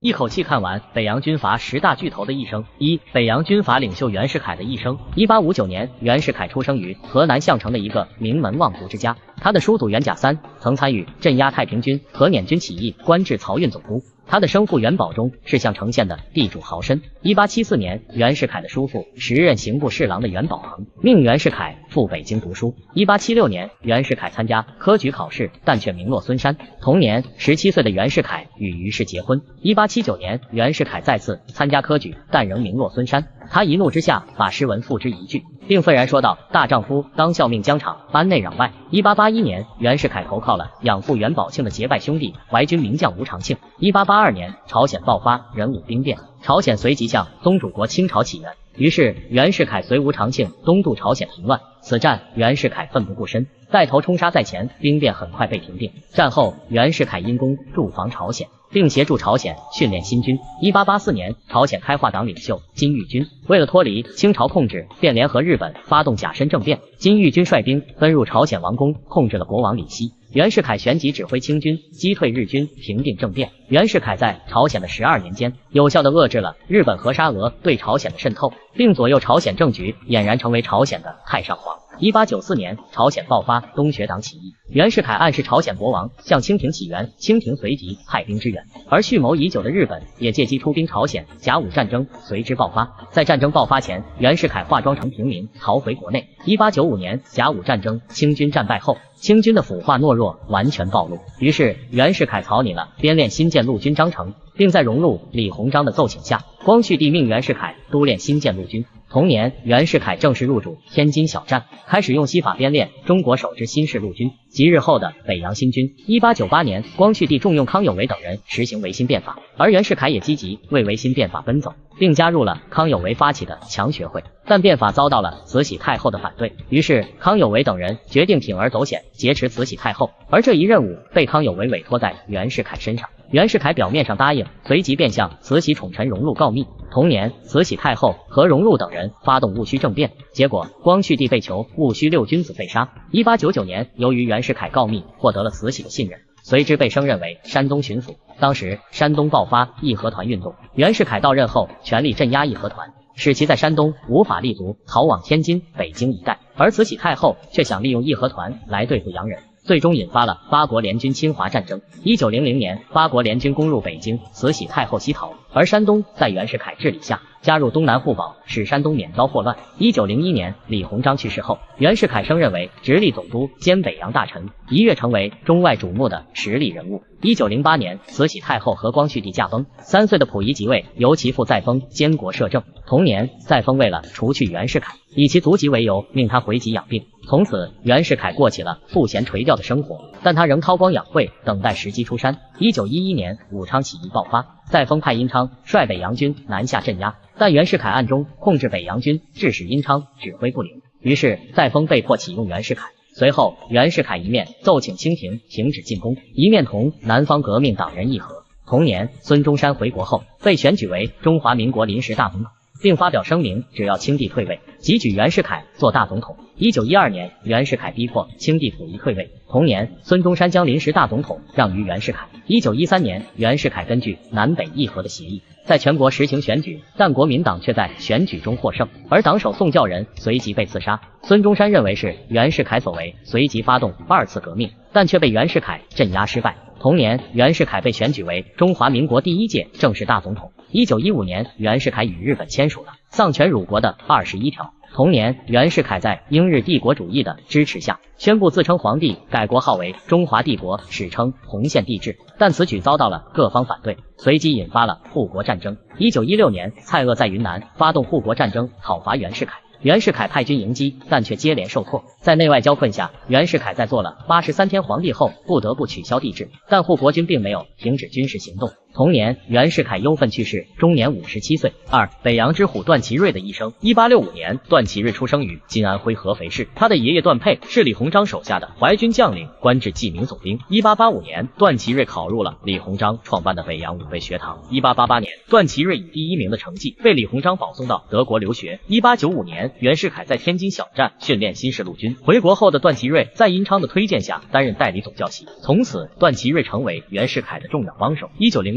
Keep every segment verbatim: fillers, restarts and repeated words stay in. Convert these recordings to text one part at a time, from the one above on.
一口气看完北洋军阀十大巨头的一生。一、北洋军阀领袖袁世凯的一生。一八五九年，袁世凯出生于河南项城的一个名门望族之家。他的叔祖袁甲三曾参与镇压太平军和捻军起义，官至漕运总督。他的生父袁保中是项城县的地主豪绅。一八七四年，袁世凯的叔父，时任刑部侍郎的袁宝恒，命袁世凯赴北京读书。一八七六年，袁世凯参加科举考试，但却名落孙山。同年，十七岁的袁世凯与于氏结婚。一八七九年，袁世凯再次参加科举，但仍名落孙山。他一怒之下把诗文付之一炬，并愤然说道：“大丈夫当效命疆场，安内攘外。”一八八一年，袁世凯投靠了养父袁宝庆的结拜兄弟淮军名将吴长庆。一八八二年，朝鲜爆发壬午兵变，朝鲜随即向宗主国清朝起源。于是袁世凯随吴长庆东渡朝鲜平乱。此战袁世凯奋不顾身，带头冲杀在前，兵变很快被平定。战后袁世凯因功驻防朝鲜，并协助朝鲜训练新军。一八八四年，朝鲜开化党领袖金玉军为了脱离清朝控制，便联合日本发动甲申政变。金玉军率兵奔入朝鲜王宫，控制了国王李熙。袁世凯旋即指挥清军击退日军，平定政变。袁世凯在朝鲜的十二年间，有效地遏制了日本和沙俄对朝鲜的渗透，并左右朝鲜政局，俨然成为朝鲜的太上皇。一八九四年，朝鲜爆发东学党起义，袁世凯暗示朝鲜国王向清廷起援，清廷随即派兵支援，而蓄谋已久的日本也借机出兵朝鲜，甲午战争随之爆发。在战争爆发前，袁世凯化妆成平民逃回国内。一八九五年，甲午战争清军战败后，清军的腐化懦弱完全暴露，于是袁世凯草拟了编练新建陆军章程，并在荣禄、李鸿章的奏请下，光绪帝命袁世凯督练新建陆军。同年，袁世凯正式入主天津小站，开始用西法编练中国首支新式陆军及日后的北洋新军。一八九八年，光绪帝重用康有为等人实行维新变法，而袁世凯也积极为维新变法奔走，并加入了康有为发起的强学会。但变法遭到了慈禧太后的反对，于是康有为等人决定铤而走险，劫持慈禧太后，而这一任务被康有为委托在袁世凯身上。袁世凯表面上答应，随即便向慈禧宠臣荣禄告密。同年，慈禧太后和荣禄等人发动戊戌政变，结果光绪帝被囚，戊戌六君子被杀。一八九九年，由于袁世凯告密，获得了慈禧的信任，随之被升任为山东巡抚。当时山东爆发义和团运动，袁世凯到任后全力镇压义和团，使其在山东无法立足，逃往天津、北京一带。而慈禧太后却想利用义和团来对付洋人，最终引发了八国联军侵华战争。一九零零年，八国联军攻入北京，慈禧太后西逃，而山东在袁世凯治理下加入东南互保，使山东免遭祸乱。一九零一年，李鸿章去世后，袁世凯升任为直隶总督兼北洋大臣，一跃成为中外瞩目的实力人物。一九零八年，慈禧太后和光绪帝驾崩，三岁的溥仪即位，由其父载沣监国摄政。同年，载沣为了除去袁世凯，以其足疾为由，命他回籍养病。从此，袁世凯过起了赋闲垂钓的生活，但他仍韬光养晦，等待时机出山。一九一一年，武昌起义爆发，载沣派殷昌率北洋军南下镇压，但袁世凯暗中控制北洋军，致使殷昌指挥不灵，于是载沣被迫启用袁世凯。随后，袁世凯一面奏请清廷停止进攻，一面同南方革命党人议和。同年，孙中山回国后被选举为中华民国临时大总统，并发表声明，只要清帝退位，即举袁世凯做大总统。一九一二年，袁世凯逼迫清帝溥仪退位。同年，孙中山将临时大总统让于袁世凯。一九一三年，袁世凯根据南北议和的协议，在全国实行选举，但国民党却在选举中获胜，而党首宋教仁随即被刺杀。孙中山认为是袁世凯所为，随即发动二次革命，但却被袁世凯镇压失败。同年，袁世凯被选举为中华民国第一届正式大总统。一九一五年，袁世凯与日本签署了丧权辱国的二十一条。同年，袁世凯在英日帝国主义的支持下，宣布自称皇帝，改国号为中华帝国，史称洪宪帝制。但此举遭到了各方反对，随即引发了护国战争。一九一六年，蔡锷在云南发动护国战争，讨伐袁世凯。袁世凯派军迎击，但却接连受挫。在内外交困下，袁世凯在做了八十三天皇帝后，不得不取消帝制，但护国军并没有停止军事行动。同年，袁世凯忧愤去世，终年五十七岁。二、北洋之虎段祺瑞的一生。一八六五年，段祺瑞出生于今安徽合肥市，他的爷爷段佩是李鸿章手下的淮军将领，官至记名总兵。一八八五年，段祺瑞考入了李鸿章创办的北洋武备学堂。一八八八年，段祺瑞以第一名的成绩被李鸿章保送到德国留学。一八九五年，袁世凯在天津小站训练新式陆军。回国后的段祺瑞在殷昌的推荐下担任代理总教习，从此段祺瑞成为袁世凯的重要帮手。一九零一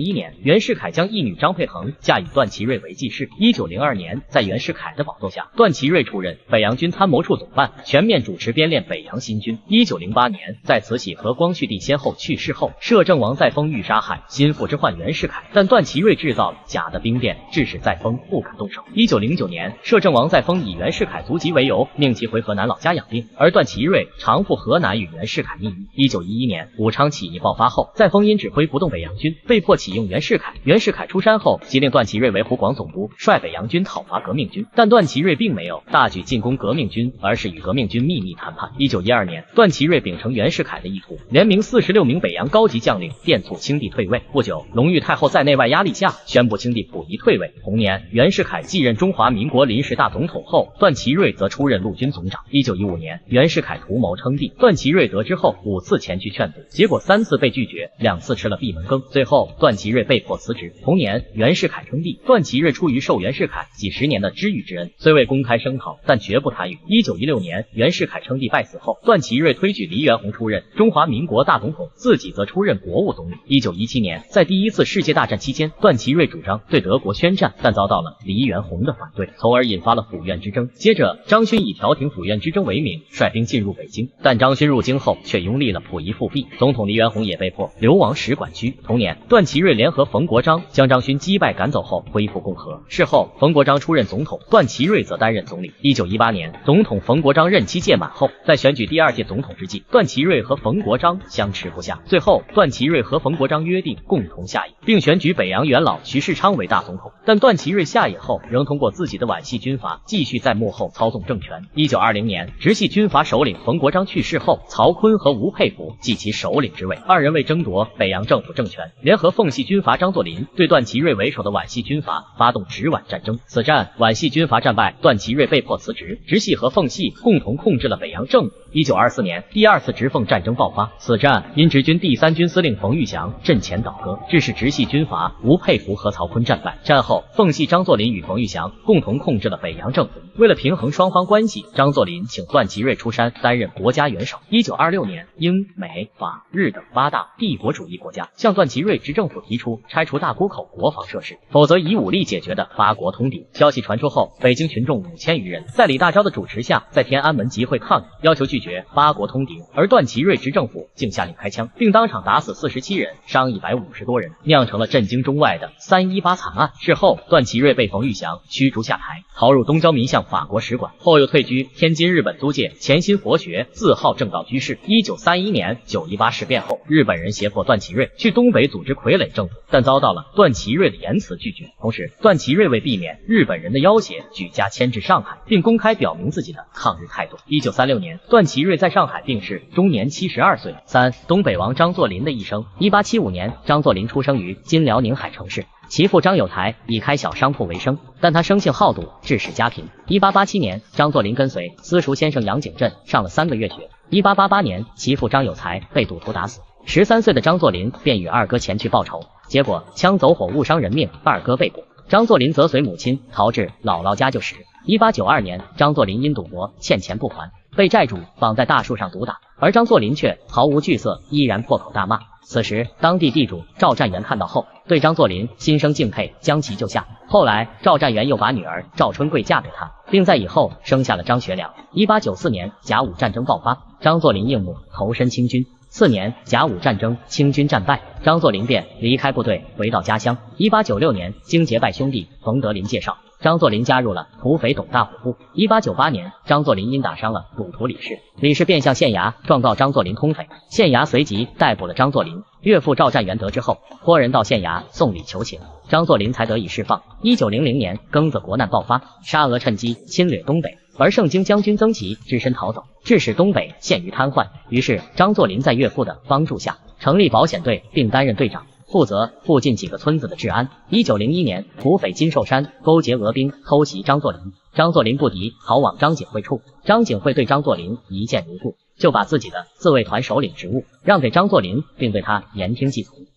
一年，袁世凯将义女张佩衡嫁与段祺瑞为继室。一九零二年，在袁世凯的保佑下，段祺瑞出任北洋军参谋处总办，全面主持编练北洋新军。一九零八年，在慈禧和光绪帝先后去世后，摄政王载沣欲杀害心腹之患袁世凯，但段祺瑞制造了假的兵变，致使载沣不敢动手。一九零九年，摄政王载沣以袁世凯足疾为由，命其回河南老家养病，而段祺瑞常赴河南与袁世凯密议。一九一一年，武昌起义爆发后，载沣因指挥不动北洋军，被迫启用袁世凯。袁世凯出山后，即令段祺瑞为湖广总督，率北洋军讨伐革命军。但段祺瑞并没有大举进攻革命军，而是与革命军秘密谈判。一九一二年，段祺瑞秉承袁世凯的意图，联名四十六名北洋高级将领，电促清帝退位。不久，隆裕太后在内外压力下，宣布清帝溥仪退位。同年，袁世凯继任中华民国临时大总统后，段祺瑞则出任陆军总长。一九一五年，袁世凯图谋称帝，段祺瑞得知后五次前去劝阻，结果三次被拒绝，两次吃了闭门羹，最后段祺瑞被迫辞职。同年，袁世凯称帝，段祺瑞出于受袁世凯几十年的知遇之恩，虽未公开声讨，但绝不参与。一九一六年，袁世凯称帝败死后，段祺瑞推举黎元洪出任中华民国大总统，自己则出任国务总理。一九一七年，在第一次世界大战期间，段祺瑞主张对德国宣战，但遭到了黎元洪的反对，从而引发了府院之争。接着，张勋以调停府院之争为名，率兵进入北京，但张勋入京后却拥立了溥仪复辟，总统黎元洪也被迫流亡使馆区。同年，段祺瑞联合冯国璋将张勋击败赶走后，恢复共和。事后，冯国璋出任总统，段祺瑞则担任总理。一九一八年，总统冯国璋任期届满后，在选举第二届总统之际，段祺瑞和冯国璋相持不下。最后，段祺瑞和冯国璋约定共同下野，并选举北洋元老徐世昌为大总统。但段祺瑞下野后，仍通过自己的皖系军阀继续在幕后操纵政权。一九二零年，直系军阀首领冯国璋去世后，曹锟和吴佩孚继其首领之位，二人为争夺北洋政府政权，联合奉系军阀张作霖对段祺瑞为首的皖系军阀发动直皖战争。此战皖系军阀战败，段祺瑞被迫辞职，直系和奉系共同控制了北洋政府。一九二四年，第二次直奉战争爆发，此战因直军第三军司令冯玉祥阵前倒戈，致使直系军阀吴佩孚和曹锟战败。战后，奉系张作霖与冯玉祥共同控制了北洋政府。为了平衡双方关系，张作霖请段祺瑞出山担任国家元首。一九二六年，英、美、法、日等八大帝国主义国家向段祺瑞执政府提出拆除大沽口国防设施，否则以武力解决的八国通敌。消息传出后，北京群众五千余人在李大钊的主持下，在天安门集会抗议，要求拒绝八国通敌。而段祺瑞执政府竟下令开枪，并当场打死四十七人，伤一百五十多人，酿成了震惊中外的三一八惨案。事后，段祺瑞被冯玉祥驱逐下台，逃入东交民巷法国使馆，后又退居天津日本租界潜心佛学，自号正道居士。一九三一年九一八事变后，日本人胁迫段祺瑞去东北组织傀儡政府，但遭到了段祺瑞的严词拒绝。同时，段祺瑞为避免日本人的要挟，举家迁至上海，并公开表明自己的抗日态度。一九三六年，段祺瑞在上海病逝，终年七十二岁。三、东北王张作霖的一生。一八七五年，张作霖出生于今辽宁海城市。其父张有才以开小商铺为生，但他生性好赌，致使家贫。一八八七年，张作霖跟随私塾先生杨景镇上了三个月学。一八八八年，其父张有才被赌徒打死，十三岁的张作霖便与二哥前去报仇，结果枪走火误伤人命，二哥被捕。张作霖则随母亲逃至姥姥家就食。一八九二年，张作霖因赌博欠钱不还，被债主绑在大树上毒打，而张作霖却毫无惧色，依然破口大骂。此时，当地地主赵占元看到后，对张作霖心生敬佩，将其救下。后来，赵占元又把女儿赵春贵嫁给他，并在以后生下了张学良。一八九四年，甲午战争爆发，张作霖应募投身清军。次年，甲午战争，清军战败，张作霖便离开部队，回到家乡。一八九六年，经结拜兄弟冯德林介绍，张作霖加入了土匪董大虎部。一八九八年，张作霖因打伤了赌徒李氏，李氏便向县衙状告张作霖通匪，县衙随即逮捕了张作霖。岳父赵占元得知后，托人到县衙送礼求情，张作霖才得以释放。一九零零年，庚子国难爆发，沙俄趁机侵略东北，而盛京将军曾琦只身逃走，致使东北陷于瘫痪。于是张作霖在岳父的帮助下成立保险队，并担任队长，负责附近几个村子的治安。一九零一年，土匪金寿山勾结俄兵偷袭张作霖，张作霖不敌，逃往张景惠处。张景惠对张作霖一见如故，就把自己的自卫团首领职务让给张作霖，并对他言听计从。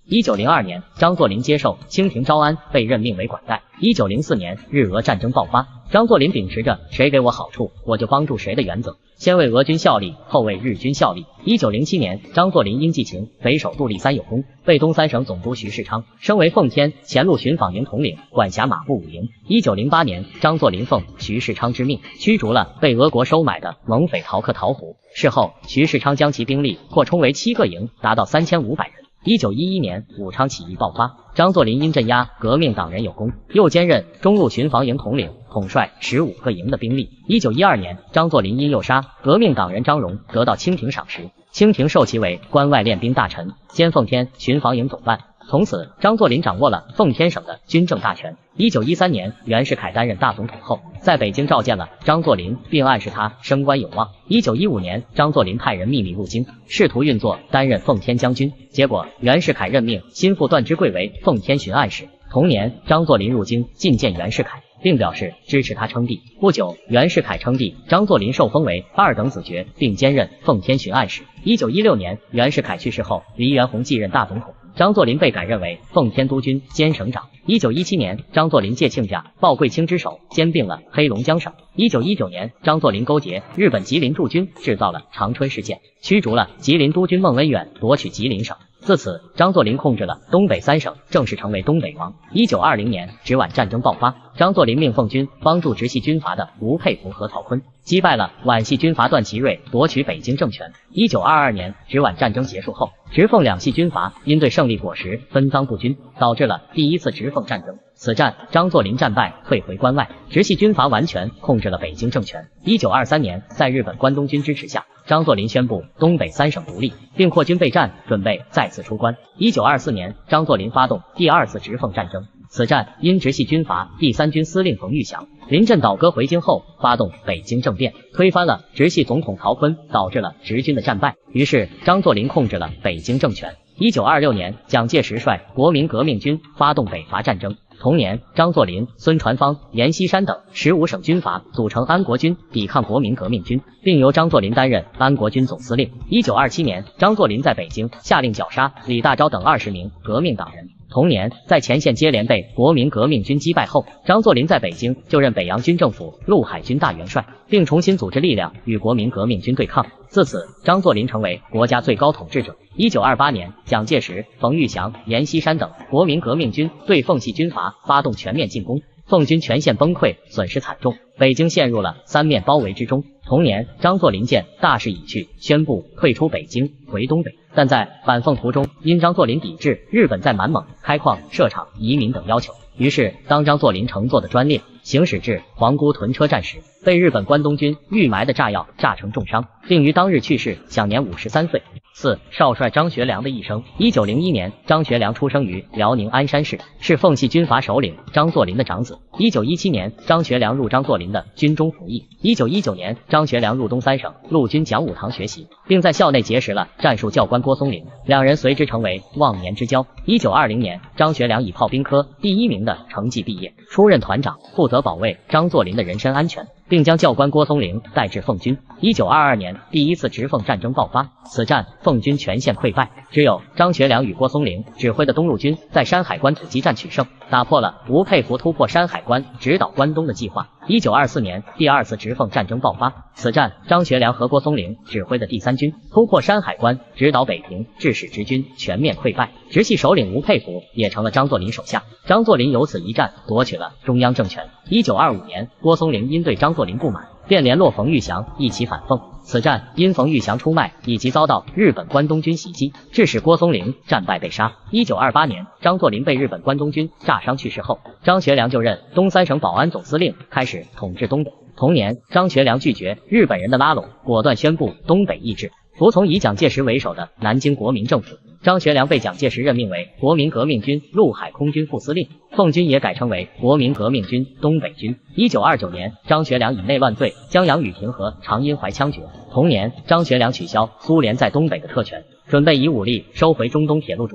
一九零二年，张作霖接受清廷招安，被任命为管带。一九零四年，日俄战争爆发，张作霖秉持着谁给我好处，我就帮助谁的原则，先为俄军效力，后为日军效力。一九零七年，张作霖因记情北守杜立三有功，被东三省总督徐世昌升为奉天前路巡防营统领，管辖马步五营。一九零八年，张作霖奉徐世昌之命，驱逐了被俄国收买的蒙匪陶克陶虎。事后，徐世昌将其兵力扩充为七个营，达到三千五百人。一九一一年，武昌起义爆发，张作霖因镇压革命党人有功，又兼任中路巡防营统领，统帅十五个营的兵力。一九一二年，张作霖因诱杀革命党人张荣，得到清廷赏识，清廷授其为关外练兵大臣，兼奉天巡防营总办。从此，张作霖掌握了奉天省的军政大权。一九一三年，袁世凯担任大总统后，在北京召见了张作霖，并暗示他升官有望。一九一五年，张作霖派人秘密入京，试图运作担任奉天将军，结果袁世凯任命心腹段芝贵为奉天巡按使。同年，张作霖入京觐见袁世凯，并表示支持他称帝。不久，袁世凯称帝，张作霖受封为二等子爵，并兼任奉天巡按使。一九一六年，袁世凯去世后，黎元洪继任大总统，张作霖被改任为奉天督军兼省长。一九一七年，张作霖借亲家鲍贵卿之手兼并了黑龙江省。一九一九年，张作霖勾结日本吉林驻军，制造了长春事件，驱逐了吉林督军孟恩远，夺取吉林省。自此，张作霖控制了东北三省，正式成为东北王。一九二零年，直皖战争爆发，张作霖命奉军帮助直系军阀的吴佩孚和曹锟，击败了皖系军阀段祺瑞，夺取北京政权。一九二二年，直皖战争结束后，直奉两系军阀因对胜利果实分赃不均，导致了第一次直奉战争。此战，张作霖战败，退回关外，直系军阀完全控制了北京政权。一九二三年，在日本关东军支持下，张作霖宣布东北三省独立，并扩军备战，准备再次出关。一九二四年，张作霖发动第二次直奉战争。此战因直系军阀第三军司令冯玉祥临阵倒戈回京后，发动北京政变，推翻了直系总统曹锟，导致了直军的战败。于是张作霖控制了北京政权。一九二六年，蒋介石率国民革命军发动北伐战争。同年，张作霖、孙传芳、阎锡山等十五省军阀组成安国军，抵抗国民革命军，并由张作霖担任安国军总司令。一九二七年，张作霖在北京下令绞杀李大钊等二十名革命党人。同年，在前线接连被国民革命军击败后，张作霖在北京就任北洋军政府陆海军大元帅，并重新组织力量与国民革命军对抗。自此，张作霖成为国家最高统治者。一九二八年，蒋介石、冯玉祥、阎锡山等国民革命军对奉系军阀发动全面进攻，奉军全线崩溃，损失惨重，北京陷入了三面包围之中。同年，张作霖见大势已去，宣布退出北京，回东北。但在反奉途中，因张作霖抵制日本在满蒙开矿、设厂、移民等要求，于是当张作霖乘坐的专列行驶至皇姑屯车站时，被日本关东军预埋的炸药炸成重伤，并于当日去世，享年五十三岁。四、少帅张学良的一生。一九零一年，张学良出生于辽宁鞍山市，是奉系军阀首领张作霖的长子。一九一七年，张学良入张作霖的军中服役。一九一九年，张学良入东三省陆军讲武堂学习，并在校内结识了战术教官郭松龄，两人随之成为忘年之交。一九二零年，张学良以炮兵科第一名的成绩毕业，出任团长，负责保卫张作霖的人身安全，并将教官郭松龄带至奉军。一九二二年，第一次直奉战争爆发，此战奉军全线溃败，只有张学良与郭松龄指挥的东路军在山海关土激战取胜，打破了吴佩孚突破山海关直捣关东的计划。一九二四年，第二次直奉战争爆发，此战张学良和郭松龄指挥的第三军突破山海关，直捣北平，致使直军全面溃败，直系首领吴佩孚也成了张作霖手下。张作霖由此一战夺取了中央政权。一九二五年，郭松龄因对张作霖不满，便联络冯玉祥一起反奉。此战因冯玉祥出卖以及遭到日本关东军袭击，致使郭松龄战败被杀。一九二八年，张作霖被日本关东军炸伤去世后，张学良就任东三省保安总司令，开始统治东北。同年，张学良拒绝日本人的拉拢，果断宣布东北易帜，服从以蒋介石为首的南京国民政府。张学良被蒋介石任命为国民革命军陆海空军副司令，奉军也改称为国民革命军东北军。一九二九年，张学良以内乱罪将杨宇霆和常荫槐枪决。同年，张学良取消苏联在东北的特权，准备以武力收回中东铁路主权。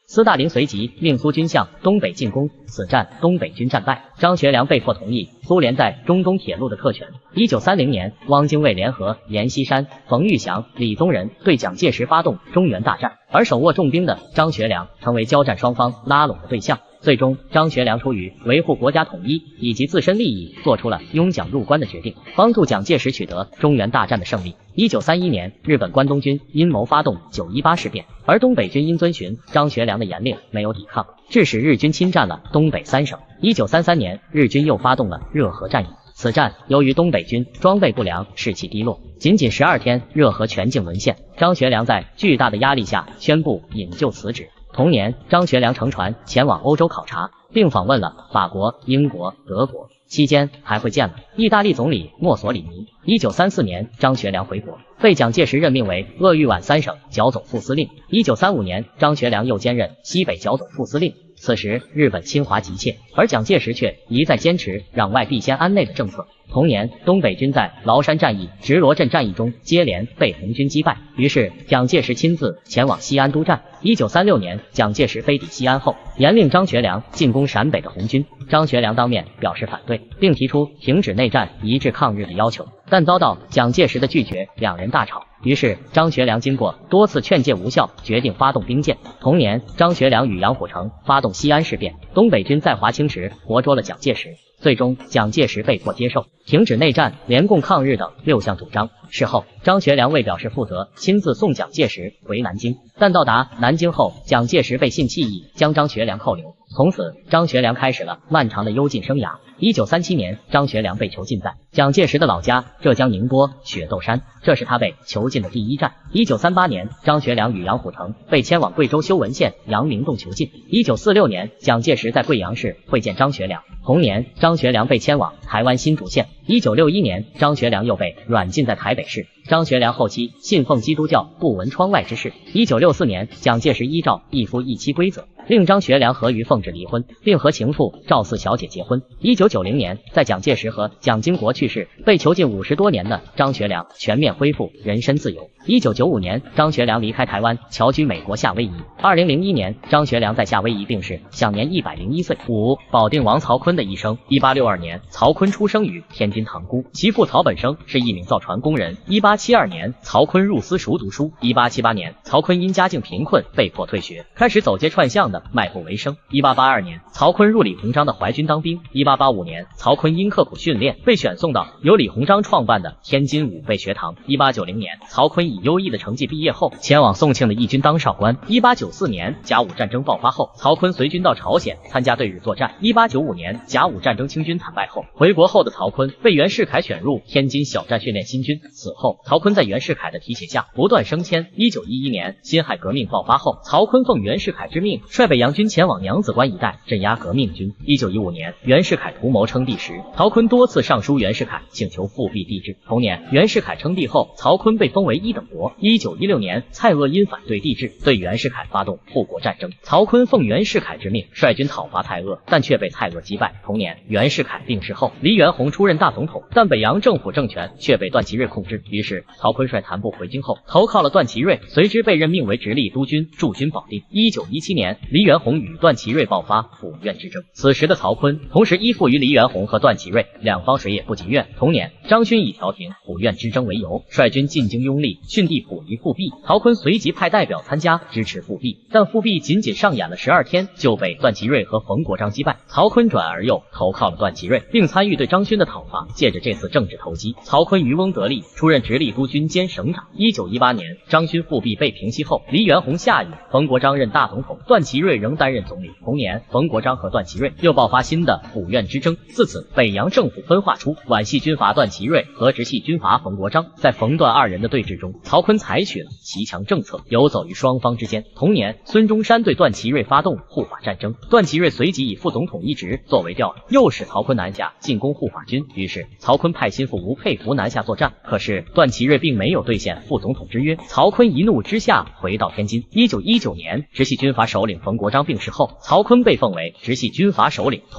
斯大林随即命苏军向东北进攻，此战东北军战败，张学良被迫同意苏联在中东铁路的特权。一九三零年，汪精卫联合阎锡山、冯玉祥、李宗仁对蒋介石发动中原大战，而手握重兵的张学良成为交战双方拉拢的对象。最终，张学良出于维护国家统一以及自身利益，做出了拥蒋入关的决定，帮助蒋介石取得中原大战的胜利。一九三一年，日本关东军阴谋发动九一八事变，而东北军因遵循张学良的严令，没有抵抗，致使日军侵占了东北三省。一九三三年，日军又发动了热河战役。此战由于东北军装备不良，士气低落，仅仅十二天，热河全境沦陷。张学良在巨大的压力下宣布引咎辞职。同年，张学良乘船前往欧洲考察，并访问了法国、英国、德国，期间还会见了意大利总理墨索里尼。一九三四年，张学良回国，被蒋介石任命为鄂豫皖三省剿总副司令。一九三五年，张学良又兼任西北剿总副司令。此时，日本侵华急切，而蒋介石却一再坚持攘外必先安内的政策。同年，东北军在崂山战役、直罗镇战役中接连被红军击败，于是蒋介石亲自前往西安督战。一九三六年，蒋介石飞抵西安后，严令张学良进攻陕北的红军。张学良当面表示反对，并提出停止内战、一致抗日的要求，但遭到蒋介石的拒绝，两人大吵。于是张学良经过多次劝诫无效，决定发动兵谏。同年，张学良与杨虎城发动西安事变，东北军在华清池活捉了蒋介石。最终，蒋介石被迫接受停止内战、联共抗日等六项主张。事后，张学良为表示负责，亲自送蒋介石回南京，但到达南京后，蒋介石背信弃义，将张学良扣留。从此，张学良开始了漫长的幽禁生涯。一九三七年，张学良被囚禁在蒋介石的老家浙江宁波雪窦山，这是他被囚禁的第一站。一九三八年，张学良与杨虎城被迁往贵州修文县阳明洞囚禁。一九四六年，蒋介石在贵阳市会见张学良。同年，张学良被迁往台湾新竹县。一九六一年，张学良又被软禁在台北市。张学良后期信奉基督教，不闻窗外之事。一九六四年，蒋介石依照一夫一妻规则，令张学良和于凤至离婚，并和情妇赵四小姐结婚。一九九零年，在蒋介石和蒋经国去世、被囚禁五十多年的张学良全面恢复人身自由。一九九五年，张学良离开台湾，侨居美国夏威夷。二零零一年，张学良在夏威夷病逝，享年一百零一岁。五、保定王曹锟的一生。一八六二年，曹锟出生于天津塘沽，其父曹本生是一名造船工人。一八七二年，曹锟入私塾读书。一八七八年，曹锟因家境贫困，被迫退学，开始走街串巷的卖布为生。一八八二年，曹锟入李鸿章的淮军当兵。一八八五年，曹锟因刻苦训练，被选送到由李鸿章创办的天津武备学堂。一八九零年，曹锟以优异的成绩毕业后，前往宋庆的义军当少官。一八九四年，甲午战争爆发后，曹锟随军到朝鲜参加对日作战。一八九五年，甲午战争清军惨败后，回国后的曹锟被袁世凯选入天津小站训练新军。此后，曹锟在袁世凯的提携下不断升迁。一九一一年，辛亥革命爆发后，曹锟奉袁世凯之命，率北洋军前往娘子关一带镇压革命军。一九一五年，袁世凯图谋称帝时，曹锟多次上书袁世凯，请求复辟帝制。同年，袁世凯称帝后，曹锟被封为一等国。一九一六年，蔡锷因反对帝制，对袁世凯发动护国战争。曹锟奉袁世凯之命，率军讨伐蔡锷，但却被蔡锷击败。同年，袁世凯病逝后，黎元洪出任大总统，但北洋政府政权却被段祺瑞控制。于是，曹锟率残部回京后，投靠了段祺瑞，随之被任命为直隶督军，驻军保定。一九一七年，黎元洪与段祺瑞爆发府院之争。此时的曹锟同时依附于黎元洪和段祺瑞，两方谁也不情愿。同年，张勋以调停府院之争为由，率军进京拥立逊帝溥仪复辟。曹锟随即派代表参加支持复辟，但复辟仅仅上演了十二天，就被段祺瑞和冯国璋击败。曹锟转而又投靠了段祺瑞，并参与对张勋的讨伐。借着这次政治投机，曹锟渔翁得利，出任直隶督军兼省长。一九一八年，张勋复辟被平息后，黎元洪下狱，冯国璋任大总统，段祺瑞仍担任总理。同年，冯国璋和段祺瑞又爆发新的府院之争。自此，北洋政府分化出皖系军阀段祺瑞和直系军阀冯国璋。在冯段二人的对峙中，曹锟采取了骑墙政策，游走于双方之间。同年，孙中山对段祺瑞发动护法战争，段祺瑞随即以副总统一职作为调，诱使曹锟南下进攻护法军。于是，曹锟派心腹吴佩孚南下作战。可是，段祺瑞并没有兑现副总统之约。曹锟一怒之下回到天津。一九一九年，直系军阀首领冯国璋病逝后，曹锟被奉为直系军阀首领。同年，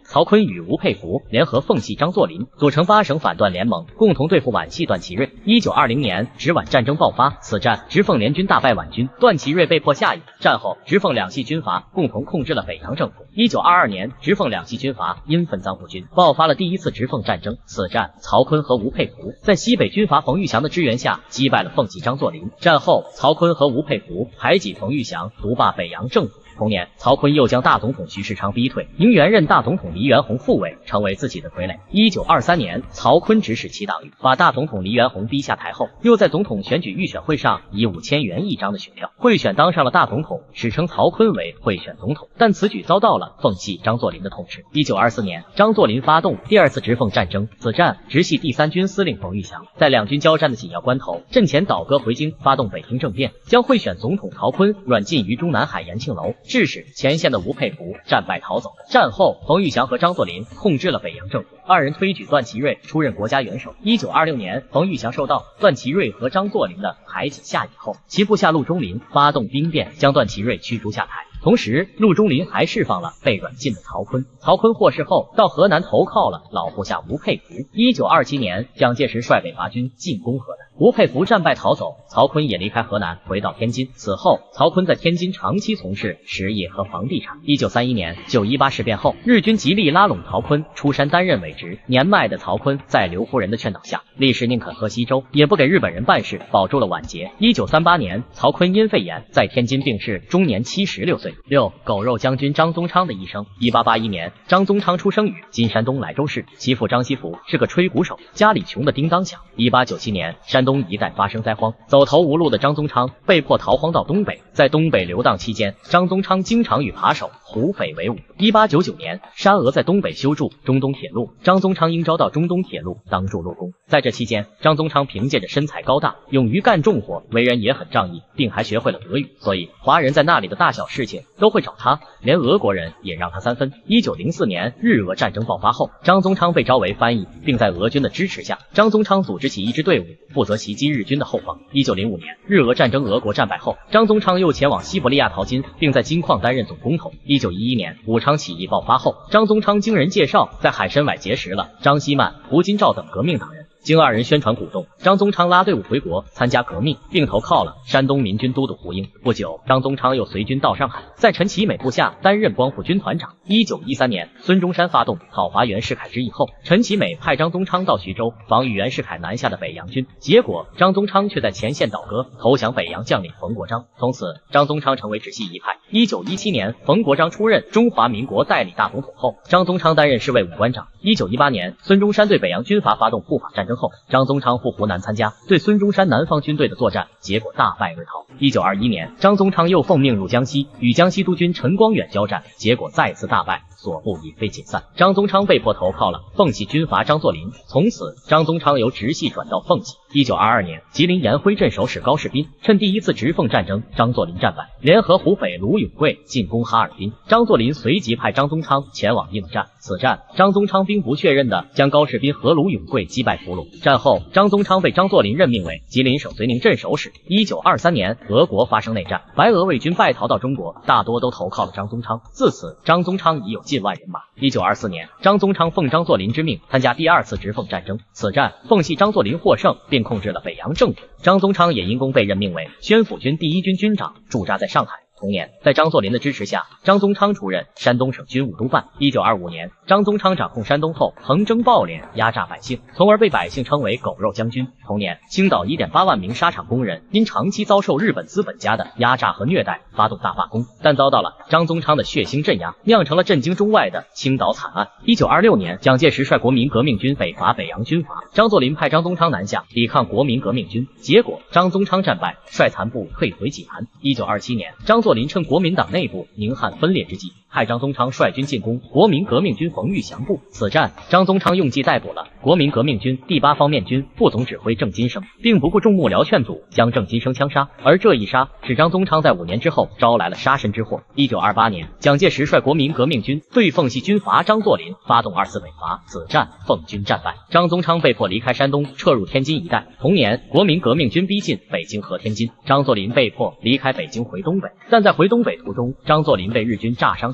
曹锟与吴佩孚联合奉系张作霖，组成八省反段联盟，共同对付皖系段祺瑞。一九二零年，直皖战争爆发，此战直奉联军大败皖军，段祺瑞被迫下野。战后，直奉两系军阀共同控制了北洋政府。一九二二年，直奉两系军阀因分赃不均，爆发了第一次直奉战争。此战，曹锟和吴佩孚在西北军阀冯玉祥的支援下击败了奉系张作霖。战后，曹锟和吴佩孚排挤冯玉祥，独霸北洋政府。同年，曹锟又将大总统徐世昌逼退，迎原任大总统黎元洪复位，成为自己的傀儡。一九二三年，曹锟指使其党羽把大总统黎元洪逼下台后，又在总统选举预选会上以五千元一张的选票贿选当上了大总统，史称曹锟为贿选总统。但此举遭到了奉系张作霖的痛斥。一九二四年，张作霖发动第二次直奉战争，此战直系第三军司令冯玉祥在两军交战的紧要关头，阵前倒戈回京，发动北平政变，将贿选总统曹锟软禁于中南海延庆楼，致使前线的吴佩孚战败逃走。战后，冯玉祥和张作霖控制了北洋政府，二人推举段祺瑞出任国家元首。一九二六年，冯玉祥受到段祺瑞和张作霖的排挤下野后，其部下陆中麟发动兵变，将段祺瑞驱逐下台。同时，陆中麟还释放了被软禁的曹锟。曹锟获释后，到河南投靠了老部下吴佩孚。一九二七年，蒋介石率北伐军进攻河南，吴佩孚战败逃走，曹锟也离开河南，回到天津。此后，曹锟在天津长期从事实业和房地产。一九三一年九一八事变后，日军极力拉拢曹锟出山担任伪职。年迈的曹锟在刘夫人的劝导下，历时宁肯喝稀粥，也不给日本人办事，保住了晚节。一九三八年，曹锟因肺炎在天津病逝，终年七十六岁。六狗肉将军张宗昌的一生。一八八一年，张宗昌出生于今山东莱州市，其父张锡福是个吹鼓手，家里穷得叮当响。一八九七年，山东一带发生灾荒，走投无路的张宗昌被迫逃荒到东北。在东北流荡期间，张宗昌经常与扒手、土匪为伍。一八九九年，沙俄在东北修筑中东铁路，张宗昌应招到中东铁路当筑路工。在这期间，张宗昌凭借着身材高大，勇于干重活，为人也很仗义，并还学会了德语，所以华人在那里的大小事情都会找他，连俄国人也让他三分。一九零四年，日俄战争爆发后，张宗昌被招为翻译，并在俄军的支持下，张宗昌组织起一支队伍，负责袭击日军的后方。一九零五年，日俄战争俄国战败后，张宗昌又前往西伯利亚淘金，并在金矿担任总工头。一九一一年，武昌起义爆发后，张宗昌经人介绍，在海参崴结识了张锡曼、胡金�照等革命党人。经二人宣传鼓动，张宗昌拉队伍回国参加革命，并投靠了山东民军都督胡英。不久，张宗昌又随军到上海，在陈其美部下担任光复军团长。一九一三年，孙中山发动讨伐袁世凯之役后，陈其美派张宗昌到徐州防御袁世凯南下的北洋军，结果张宗昌却在前线倒戈，投降北洋将领冯国璋。从此，张宗昌成为直系一派。一九一七年，冯国璋出任中华民国代理大总统后，张宗昌担任侍卫武官长。一九一八年，孙中山对北洋军阀发动护法战争后，张宗昌赴湖南参加对孙中山南方军队的作战，结果大败而逃。一九二一年，张宗昌又奉命入江西，与江西督军陈光远交战，结果再次大败，所部已被解散。张宗昌被迫投靠了奉系军阀张作霖，从此张宗昌由直系转到奉系。一九二二年，吉林延辉镇守使高士斌趁第一次直奉战争，张作霖战败，联合胡匪卢永贵进攻哈尔滨，张作霖随即派张宗昌前往应战。此战，张宗昌兵不血刃地将高士斌和卢永贵击败俘虏。战后，张宗昌被张作霖任命为吉林省绥宁镇守使。一九二三年，俄国发生内战，白俄伪军败逃到中国，大多都投靠了张宗昌。自此，张宗昌已有近万人马。一九二四年，张宗昌奉张作霖之命参加第二次直奉战争，此战奉系张作霖获胜，并控制了北洋政府。张宗昌也因功被任命为宣抚军第一军军长，驻扎在上海。同年，在张作霖的支持下，张宗昌出任山东省军务督办。一九二五年，张宗昌掌控山东后，横征暴敛，压榨百姓，从而被百姓称为狗肉将军。同年，青岛 一点八万名沙场工人因长期遭受日本资本家的压榨和虐待，发动大罢工，但遭到了张宗昌的血腥镇压，酿成了震惊中外的青岛惨案。一九二六年，蒋介石率国民革命军北伐北洋军阀，张作霖派张宗昌南下抵抗国民革命军，结果张宗昌战败，率残部退回济南。一九二七年，张作霖趁国民党内部宁汉分裂之际，派张宗昌率军进攻国民革命军冯玉祥部。此战，张宗昌用计逮捕了国民革命军第八方面军副总指挥郑金生，并不顾众幕僚劝阻，将郑金生枪杀。而这一杀，使张宗昌在五年之后招来了杀身之祸。一九二八年，蒋介石率国民革命军对奉系军阀张作霖发动二次北伐，此战奉军战败，张宗昌被迫离开山东，撤入天津一带。同年，国民革命军逼近北京和天津，张作霖被迫离开北京回东北，但在回东北途中，张作霖被日军炸伤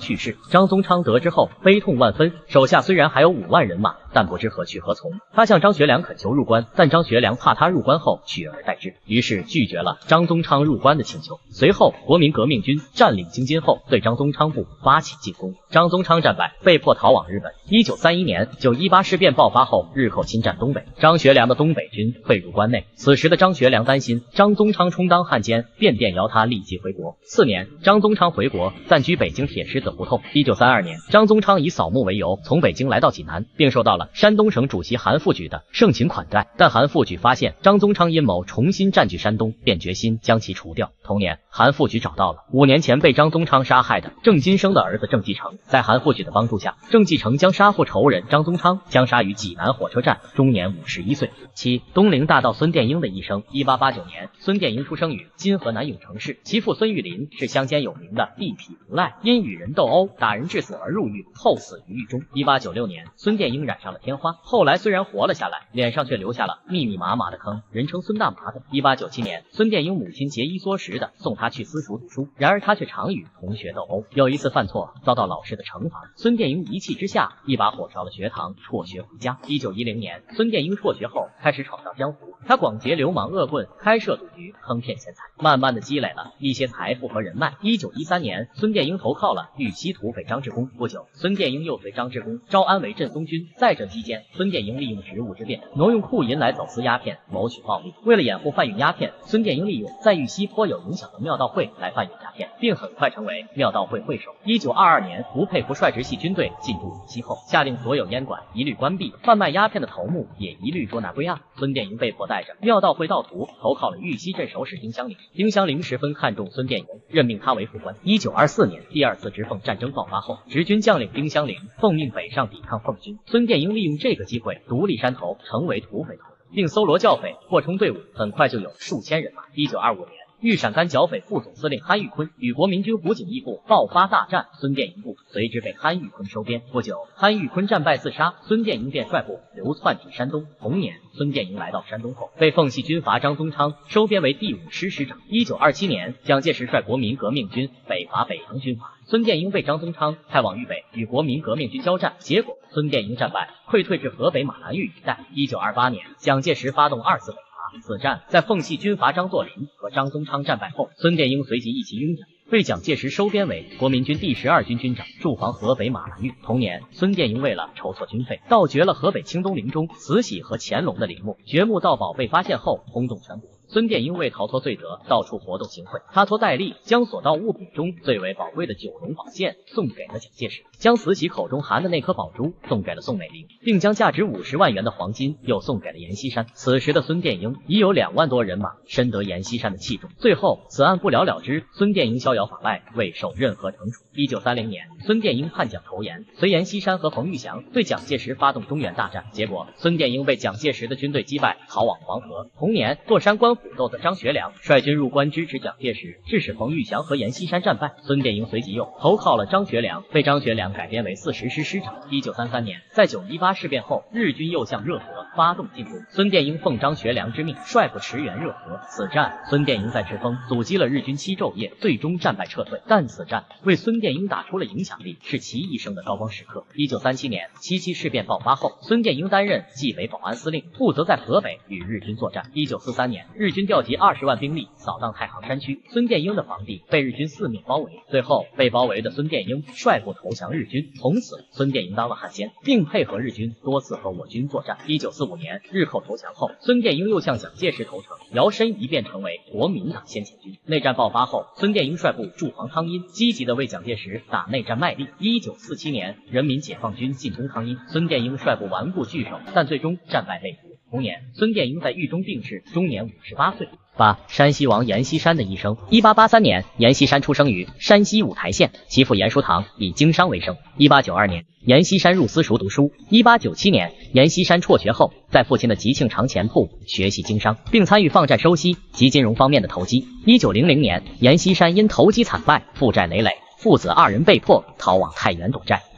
去世。张宗昌得知后悲痛万分，手下虽然还有五万人马，但不知何去何从。他向张学良恳求入关，但张学良怕他入关后取而代之，于是拒绝了张宗昌入关的请求。随后，国民革命军占领京津后，对张宗昌部发起进攻，张宗昌战败，被迫逃往日本。一九三一年九一八事变爆发后，日寇侵占东北，张学良的东北军退入关内。此时的张学良担心张宗昌充当汉奸，便电邀他立即回国。次年，张宗昌回国，暂居北京铁狮子胡同。一九三二年，张宗昌以扫墓为由，从北京来到济南，并受到了山东省主席韩复榘的盛情款待。但韩复榘发现张宗昌阴谋重新占据山东，便决心将其除掉。同年，韩复榘找到了五年前被张宗昌杀害的郑金生的儿子郑继承，在韩复榘的帮助下，郑继承将杀父仇人张宗昌枪杀于济南火车站，终年五十一岁。七、东陵大盗孙殿英的一生。一八八九年，孙殿英出生于今河南永城市，其父孙玉林是乡间有名的地痞无赖，因与人斗殴打人致死而入狱，后死于狱中。一八九六年，孙殿英染上了天花，后来虽然活了下来，脸上却留下了密密麻麻的坑，人称孙大麻子。一八九七年，孙殿英母亲节衣缩食的送他去私塾读书，然而他却常与同学斗殴，有一次犯错遭到老师的惩罚，孙殿英一气之下一把火烧了学堂，辍学回家。一九一零年，孙殿英辍学后开始闯荡江湖，他广结流氓恶棍，开设赌局，坑骗钱财，慢慢的积累了一些财富和人脉。一九一三年，孙殿英投靠了豫西土匪张志公，不久，孙殿英又随张志公招安为镇松军。在这期间，孙殿英利用职务之便，挪用库银来走私鸦片，谋取暴利。为了掩护贩运鸦片，孙殿英利用在豫西颇有影响的庙道会来贩运鸦片，并很快成为庙道会会首。一九二二年，吴佩孚率直系军队进驻豫西后，下令所有烟馆一律关闭，贩卖鸦片的头目也一律捉拿归案。孙殿英被迫带着庙道会盗徒投靠了豫西镇守使丁香林。丁香林十分看重孙殿英，任命他为副官。一九二四年，第二次直奉战争爆发后，直军将领丁香林奉命北上抵抗奉军。孙殿英利用这个机会独立山头，成为土匪头子，并搜罗教匪，扩充队伍，很快就有数千人马。一九二五年，豫陕甘剿匪副总司令潘玉坤与国民军武警一部爆发大战，孙殿英部随之被潘玉坤收编。不久，潘玉坤战败自杀，孙殿英便率部流窜至山东。同年，孙殿英来到山东后，被奉系军阀张宗昌收编为第五师师长。一九二七年，蒋介石率国民革命军北伐北洋军阀，孙殿英被张宗昌派往豫北与国民革命军交战，结果孙殿英战败，溃退至河北马兰峪一带。一九二八年，蒋介石发动二次北伐，此战在奉系军阀张作霖和张宗昌战败后，孙殿英随即一骑拥蒋，被蒋介石收编为国民军第十二军军长，驻防河北马兰峪。同年，孙殿英为了筹措军费，盗掘了河北清东陵中慈禧和乾隆的陵墓，掘墓盗宝被发现后轰动全国。孙殿英为逃脱罪责，到处活动行贿，他托戴笠将所盗物品中最为宝贵的九龙宝剑送给了蒋介石，将慈禧口中含的那颗宝珠送给了宋美龄，并将价值五十万元的黄金又送给了阎锡山。此时的孙殿英已有两万多人马，深得阎锡山的器重。最后，此案不了了之，孙殿英逍遥法外，未受任何惩处。一九三零年，孙殿英叛蒋投严，随阎锡山和冯玉祥对蒋介石发动中原大战，结果孙殿英被蒋介石的军队击败，逃往黄河。同年，坐山观虎斗的张学良率军入关支持蒋介石，致使冯玉祥和阎锡山战败。孙殿英随即又投靠了张学良，被张学良改编为四十师师长。一九三三年，在九一八事变后，日军又向热河发动进攻，孙殿英奉张学良之命率部驰援热河。此战，孙殿英在赤峰阻击了日军七昼夜，最终战败撤退。但此战为孙殿英打出了影响力，是其一生的高光时刻。一九三七年，七七事变爆发后，孙殿英担任冀北保安司令，负责在河北与日军作战。一九四三年，日军调集二十万兵力扫荡太行山区，孙殿英的防地被日军四面包围，最后被包围的孙殿英率部投降日军，从此孙殿英当了汉奸，并配合日军多次和我军作战。一九四五年，日寇投降后，孙殿英又向蒋介石投诚，摇身一变成为国民党先遣军。内战爆发后，孙殿英率部驻防汤阴，积极的为蒋介石打内战卖力。一九四七年，人民解放军进攻汤阴，孙殿英率部顽固拒守，但最终战败被俘。同年，孙殿英在狱中病逝，终年五十八岁。八、山西王阎锡山的一生。一八八三年，阎锡山出生于山西五台县，其父阎书堂以经商为生。一八九二年，阎锡山入私塾读书。一八九七年，阎锡山辍学后，在父亲的吉庆长钱铺学习经商，并参与放债收息及金融方面的投机。一九零零年，阎锡山因投机惨败，负债累累，父子二人被迫逃往太原躲债。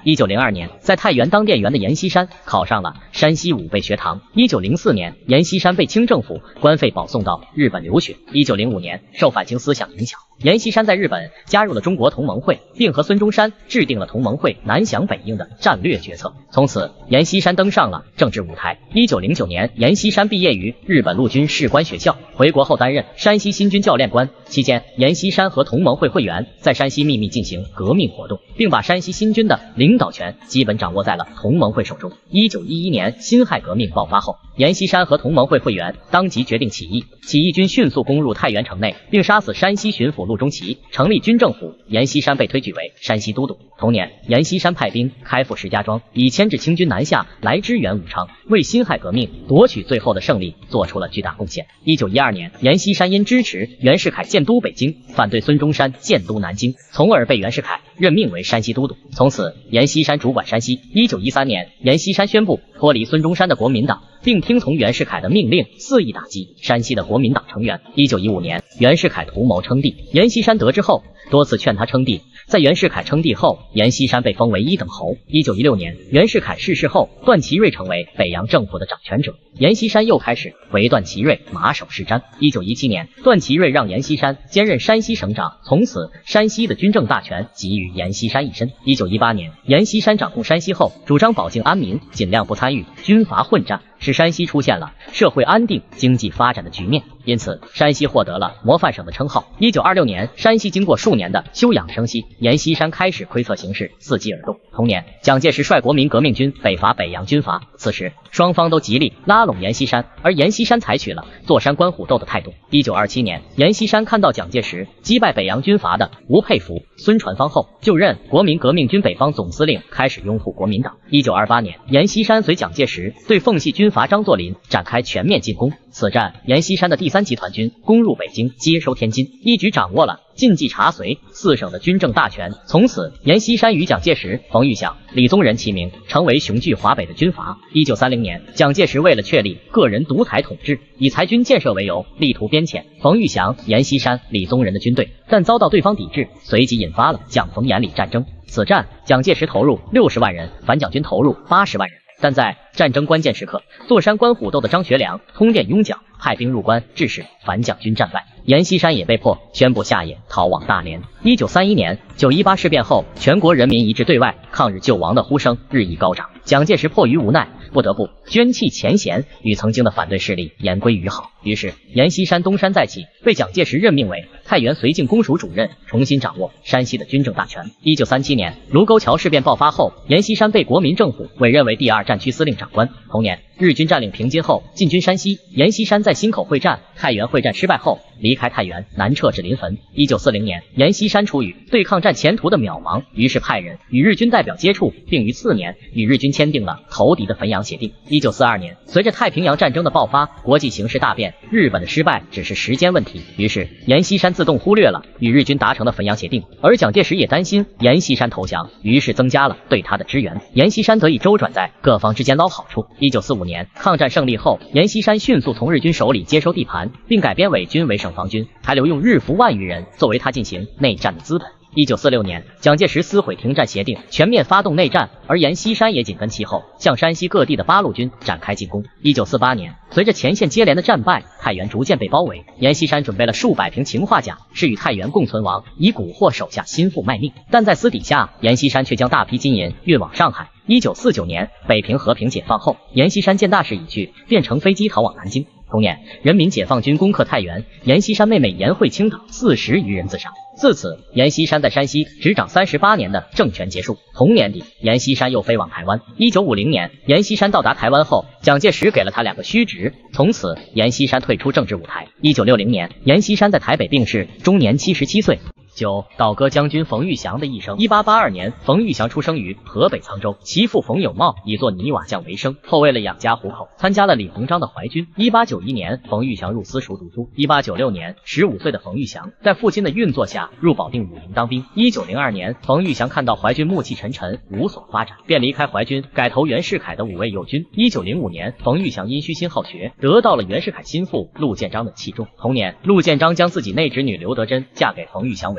一九零二年，在太原当店员的阎锡山考上了山西武备学堂。一九零四年，阎锡山被清政府官费保送到日本留学。一九零五年，受反清思想影响，阎锡山在日本加入了中国同盟会，并和孙中山制定了同盟会南降北应的战略决策。从此，阎锡山登上了政治舞台。一九零九年，阎锡山毕业于日本陆军士官学校，回国后担任山西新军教练官。期间，阎锡山和同盟会会员在山西秘密进行革命活动，并把山西新军的领导权基本掌握在了同盟会手中。一九一一年，辛亥革命爆发后，阎锡山和同盟会会员当即决定起义，起义军迅速攻入太原城内，并杀死山西巡抚陆中奇，成立军政府。阎锡山被推举为山西都督。同年，阎锡山派兵开赴石家庄，以牵制清军南下来支援武昌，为辛亥革命夺取最后的胜利做出了巨大贡献。一九一二年，阎锡山因支持袁世凯建都北京，反对孙中山建都南京，从而被袁世凯任命为山西都督。从此，阎锡山主管山西。一九一三年，阎锡山宣布脱离孙中山的国民党，并听从袁世凯的命令，肆意打击山西的国民党成员。一九一五年，袁世凯图谋称帝，阎锡山得知后多次劝他称帝。在袁世凯称帝后，阎锡山被封为一等侯。一九一六年，袁世凯逝世后，段祺瑞成为北洋政府的掌权者，阎锡山又开始为段祺瑞马首是瞻。一九一七年，段祺瑞让阎锡山兼任山西省长，从此山西的军政大权集于阎锡山一身。一九一八年，阎锡山掌控山西后，主张保境安民，尽量不参与军阀混战，使山西出现了社会安定、经济发展的局面，因此山西获得了模范省的称号。一九二六年，山西经过数年的休养生息，阎锡山开始窥测形势，伺机而动。同年，蒋介石率国民革命军北伐北洋军阀，此时双方都极力拉拢阎锡山，而阎锡山采取了坐山观虎斗的态度。一九二七年，阎锡山看到蒋介石击败北洋军阀的吴佩孚、孙传芳后，就任国民革命军北方总司令，开始拥护国民党。一九二八年，阎锡山随蒋介石对奉系军阀张作霖展开全面进攻。此战，阎锡山的第三集团军攻入北京，接收天津，一举掌握了晋冀察绥四省的军政大权。从此，阎锡山与蒋介石、冯玉祥、李宗仁齐名，成为雄踞华北的军阀。一九三零年，蒋介石为了确立个人独裁统治，以裁军建设为由，力图编遣冯玉祥、阎锡山、李宗仁的军队，但遭到对方抵制，随即引发了蒋冯阎李战争。此战，蒋介石投入六十万人，反蒋军投入八十万人。但在战争关键时刻，坐山观虎斗的张学良通电拥蒋，派兵入关，致使反蒋军战败。阎锡山也被迫宣布下野，逃往大连。一九三一年九一八事变后，全国人民一致对外抗日救亡的呼声日益高涨，蒋介石迫于无奈，不得不捐弃前嫌，与曾经的反对势力言归于好。于是，阎锡山东山再起，被蒋介石任命为太原绥靖公署主任，重新掌握山西的军政大权。一九三七年，卢沟桥事变爆发后，阎锡山被国民政府委任为第二战区司令长官。同年，日军占领平津后，进军山西。阎锡山在忻口会战、太原会战失败后，离开太原，南撤至临汾。一九四零年，阎锡山出于对抗战前途的渺茫，于是派人与日军代表接触，并于次年与日军签订了投敌的汾阳协定。一九四二年，随着太平洋战争的爆发，国际形势大变，日本的失败只是时间问题。于是，阎锡山自动忽略了与日军达成的汾阳协定，而蒋介石也担心阎锡山投降，于是增加了对他的支援。阎锡山得以周转在各方之间捞好处。一九四五年，抗战胜利后，阎锡山迅速从日军手里接收地盘，并改编伪军为省防军，还留用日俘万余人作为他进行内战的资本。一九四六年，蒋介石撕毁停战协定，全面发动内战，而阎锡山也紧跟其后，向山西各地的八路军展开进攻。一九四八年，随着前线接连的战败，太原逐渐被包围，阎锡山准备了数百瓶氰化钾，是与太原共存亡，以蛊惑手下心腹卖命。但在私底下，阎锡山却将大批金银运往上海。一九四九年，北平和平解放后，阎锡山见大势已去，便乘飞机逃往南京。同年，人民解放军攻克太原，阎锡山妹妹阎慧卿等四十余人自杀。自此，阎锡山在山西执掌三十八年的政权结束。同年底，阎锡山又飞往台湾。一九五零年，阎锡山到达台湾后，蒋介石给了他两个虚职，从此阎锡山退出政治舞台。一九六零年，阎锡山在台北病逝，终年七十七岁。九倒戈将军冯玉祥的一生。一八八二年，冯玉祥出生于河北沧州，其父冯有茂以做泥瓦匠为生，后为了养家糊口，参加了李鸿章的淮军。一八九一年，冯玉祥入私塾读书。一八九六年，十五岁的冯玉祥在父亲的运作下入保定武营当兵。一九零二年，冯玉祥看到淮军暮气沉沉，无所发展，便离开淮军，改投袁世凯的五味右军。一九零五年，冯玉祥因虚心好学，得到了袁世凯心腹陆建章的器重。同年，陆建章将自己内侄女刘德珍嫁给冯玉祥为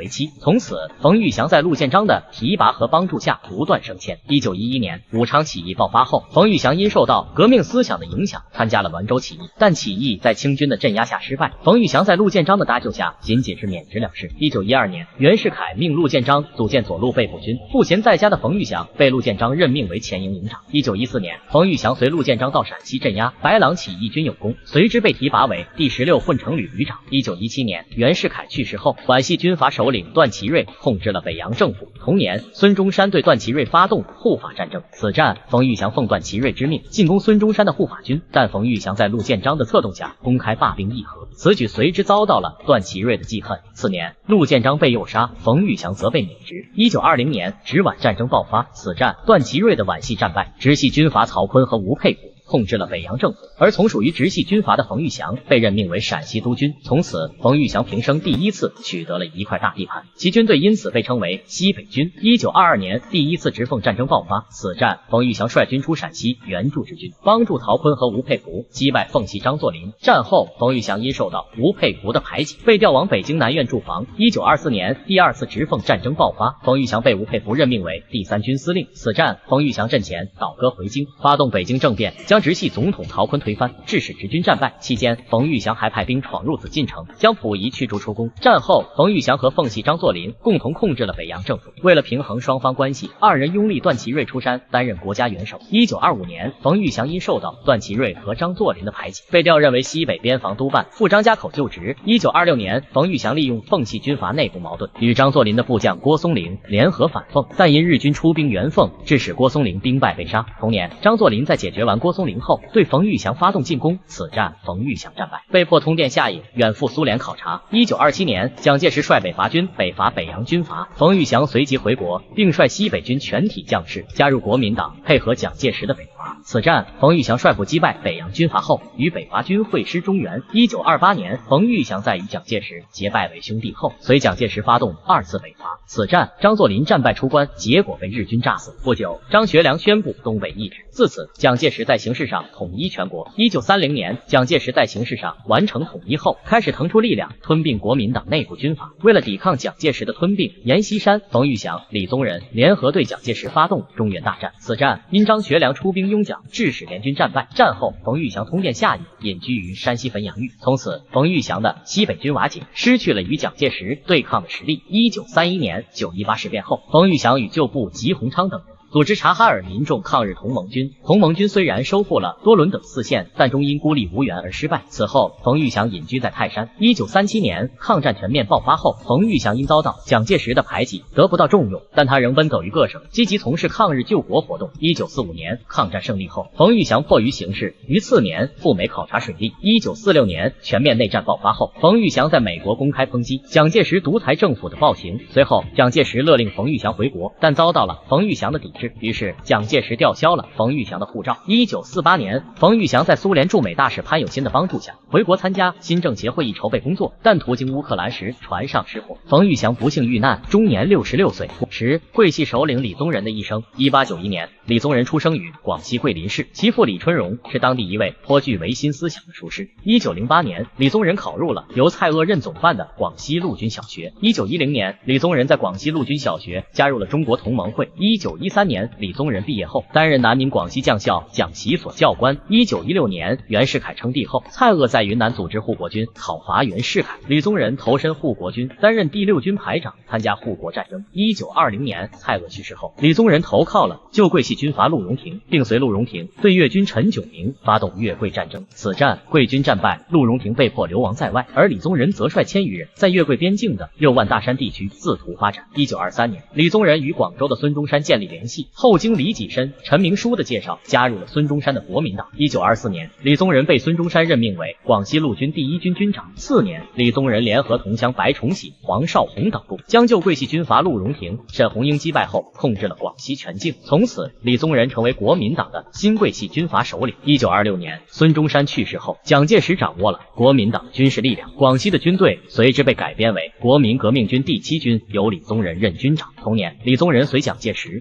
期。从此，冯玉祥在陆建章的提拔和帮助下不断升迁。一九一一年，武昌起义爆发后，冯玉祥因受到革命思想的影响，参加了滦州起义，但起义在清军的镇压下失败。冯玉祥在陆建章的搭救下，仅仅是免职了事。一九一二年，袁世凯命陆建章组建左路被捕军，赋闲在家的冯玉祥被陆建章任命为前营营长。一九一四年，冯玉祥随陆建章到陕西镇压白狼起义军有功，随之被提拔为第十六混成旅旅长。一九一七年，袁世凯去世后，皖系军阀首领段祺瑞控制了北洋政府。同年，孙中山对段祺瑞发动护法战争，此战冯玉祥奉段祺瑞之命进攻孙中山的护法军，但冯玉祥在陆建章的策动下公开罢兵议和，此举随之遭到了段祺瑞的记恨。次年，陆建章被诱杀，冯玉祥则被免职。一九二零年，直皖战争爆发，此战段祺瑞的皖系战败，直系军阀曹锟和吴佩孚控制了北洋政府，而从属于直系军阀的冯玉祥被任命为陕西督军。从此，冯玉祥平生第一次取得了一块大地盘，其军队因此被称为西北军。一九二二年，第一次直奉战争爆发，此战冯玉祥率军出陕西援助直军，帮助曹锟和吴佩孚击败奉系张作霖。战后，冯玉祥因受到吴佩孚的排挤，被调往北京南苑驻防。一九二四年，第二次直奉战争爆发，冯玉祥被吴佩孚任命为第三军司令。此战，冯玉祥阵前倒戈回京，发动北京政变，将直系总统曹锟推翻，致使直军战败。期间，冯玉祥还派兵闯入紫禁城，将溥仪驱逐出宫。战后，冯玉祥和奉系张作霖共同控制了北洋政府。为了平衡双方关系，二人拥立段祺瑞出山担任国家元首。一九二五年，冯玉祥因受到段祺瑞和张作霖的排挤，被调任为西北边防督办，赴张家口就职。一九二六年，冯玉祥利用奉系军阀内部矛盾，与张作霖的部将郭松龄联合反奉，但因日军出兵援奉，致使郭松龄兵败被杀。同年，张作霖在解决完郭松龄后，对冯玉祥发动进攻，此战冯玉祥战败，被迫通电下野，远赴苏联考察。一九二七年，蒋介石率北伐军北伐北洋军阀，冯玉祥随即回国，并率西北军全体将士加入国民党，配合蒋介石的北伐。此战，冯玉祥率部击败北洋军阀后，与北伐军会师中原。一九二八年，冯玉祥在与蒋介石结拜为兄弟后，随蒋介石发动二次北伐。此战，张作霖战败出关，结果被日军炸死。不久，张学良宣布东北易帜，自此蒋介石在形势上统一全国。一九三零年，蒋介石在形势上完成统一后，开始腾出力量吞并国民党内部军阀。为了抵抗蒋介石的吞并，阎锡山、冯玉祥、李宗仁联合对蒋介石发动中原大战。此战因张学良出兵拥蒋，致使联军战败。战后，冯玉祥通电下野，隐居于山西汾阳峪。从此，冯玉祥的西北军瓦解，失去了与蒋介石对抗的实力。一九三一年九一八事变后，冯玉祥与旧部吉鸿昌等人组织察哈尔民众抗日同盟军。同盟军虽然收复了多伦等四县，但终因孤立无援而失败。此后，冯玉祥隐居在泰山。一九三七年，抗战全面爆发后，冯玉祥因遭到蒋介石的排挤，得不到重用，但他仍奔走于各省，积极从事抗日救国活动。一九四五年，抗战胜利后，冯玉祥迫于形势，于次年赴美考察水利。一九四六年，全面内战爆发后，冯玉祥在美国公开抨击蒋介石独裁政府的暴行。随后，蒋介石勒令冯玉祥回国，但遭到了冯玉祥的抵制。于是蒋介石吊销了冯玉祥的护照。一九四八年，冯玉祥在苏联驻美大使潘有新的帮助下，回国参加新政协会议筹备工作，但途经乌克兰时船上失火，冯玉祥不幸遇难，终年六十六岁。十桂系首领李宗仁的一生。一八九一年，李宗仁出生于广西桂林市，其父李春荣是当地一位颇具维新思想的书师。一九零八年，李宗仁考入了由蔡锷任总办的广西陆军小学。一九一零年，李宗仁在广西陆军小学加入了中国同盟会。一九一三年，李宗仁毕业后担任南闽广西将校讲习所教官。一九一六年，袁世凯称帝后，蔡锷在云南组织护国军讨伐袁世凯，李宗仁投身护国军，担任第六军排长，参加护国战争。一九二零年，蔡锷去世后，李宗仁投靠了旧桂系军阀陆荣廷，并随陆荣廷对粤军陈炯明发动粤桂战争。此战桂军战败，陆荣廷被迫流亡在外，而李宗仁则率千余人在粤桂边境的六万大山地区自图发展。一九二三年，李宗仁与广州的孙中山建立联系，后经李济深、陈明书的介绍，加入了孙中山的国民党。一九二四年，李宗仁被孙中山任命为广西陆军第一军军长。次年，李宗仁联合同乡白崇禧、黄绍竑等部，将旧桂系军阀陆荣廷、沈鸿英击败后，控制了广西全境。从此，李宗仁成为国民党的新桂系军阀首领。一九二六年，孙中山去世后，蒋介石掌握了国民党军事力量，广西的军队随之被改编为国民革命军第七军，由李宗仁任军长。同年，李宗仁随蒋介石对北洋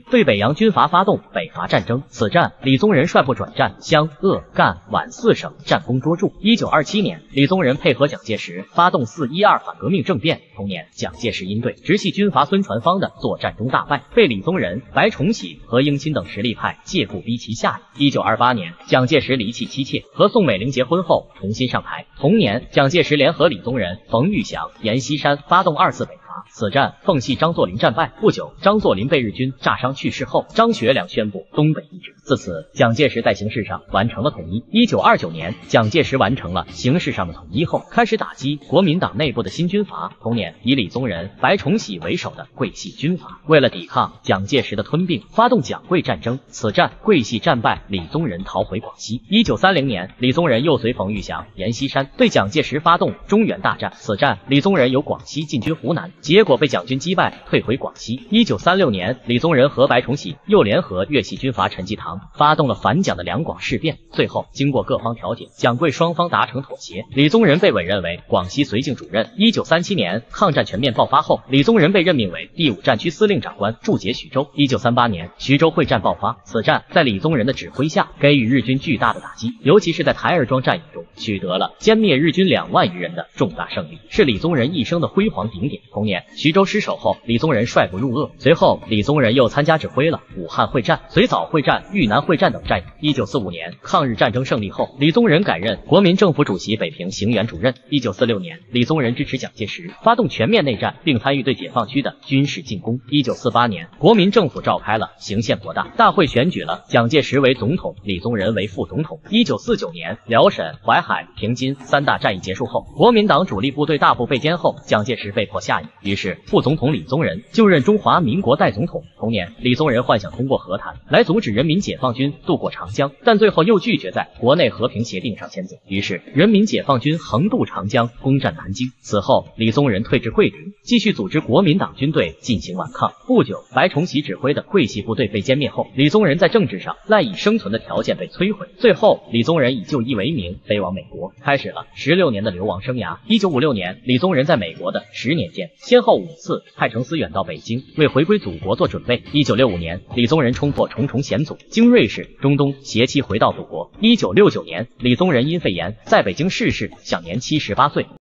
洋军阀发动北伐战争，此战李宗仁率部转战湘、鄂、赣、皖四省，战功卓著。一九二七年，李宗仁配合蒋介石发动四一二反革命政变，同年蒋介石因对直系军阀孙传芳的作战中大败，被李宗仁、白崇禧和英钦等实力派借故逼其下野。一九二八年，蒋介石离弃妻妾，和宋美龄结婚后重新上台。同年，蒋介石联合李宗仁、冯玉祥、阎锡山发动二次北伐。此战奉系张作霖战败，不久张作霖被日军炸伤去世后，张学良宣布东北一支。自此，蒋介石在形式上完成了统一。一九二九年，蒋介石完成了形式上的统一后，开始打击国民党内部的新军阀。同年，以李宗仁、白崇禧为首的桂系军阀，为了抵抗蒋介石的吞并，发动蒋桂战争。此战桂系战败，李宗仁逃回广西。一九三零年，李宗仁又随冯玉祥、阎锡山对蒋介石发动中原大战。此战，李宗仁由广西进军湖南，结果被蒋军击败，退回广西。一九三六年，李宗仁和白崇禧又联合粤系军阀陈济棠，发动了反蒋的两广事变。最后，经过各方调解，蒋桂双方达成妥协，李宗仁被委任为广西绥靖主任。一九三七年，抗战全面爆发后，李宗仁被任命为第五战区司令长官，驻节徐州。一九三八年，徐州会战爆发，此战在李宗仁的指挥下，给予日军巨大的打击，尤其是在台儿庄战役中，取得了歼灭日军两万余人的重大胜利，是李宗仁一生的辉煌顶点。同年，徐州失守后，李宗仁率部入鄂，随后李宗仁又参加指挥了武汉会战、绥枣会战、豫南会战等战役。一九四五年，抗日战争胜利后，李宗仁改任国民政府主席北平行辕主任。一九四六年，李宗仁支持蒋介石发动全面内战，并参与对解放区的军事进攻。一九四八年，国民政府召开了行宪国大大会，选举了蒋介石为总统，李宗仁为副总统。一九四九年，辽沈、淮海、平津三大战役结束后，国民党主力部队大部被歼后，蒋介石被迫下野，于是副总统李宗仁就任中华民国代总统。同年，李宗仁幻想通过和谈来阻止人民解放军渡过长江，但最后又拒绝在国内和平协定上签字，于是人民解放军横渡长江，攻占南京。此后，李宗仁退至桂林，继续组织国民党军队进行顽抗。不久，白崇禧指挥的桂系部队被歼灭后，李宗仁在政治上赖以生存的条件被摧毁。最后，李宗仁以就医为名飞往美国，开始了十六年的流亡生涯。一九五六年，李宗仁在美国的十年间，先后五次派程思远到北京，为回归祖国做准备。一九六五年，李宗仁冲破重重险阻，经瑞士、中东携妻回到祖国。一九六九年，李宗仁因肺炎在北京逝世，享年七十八岁。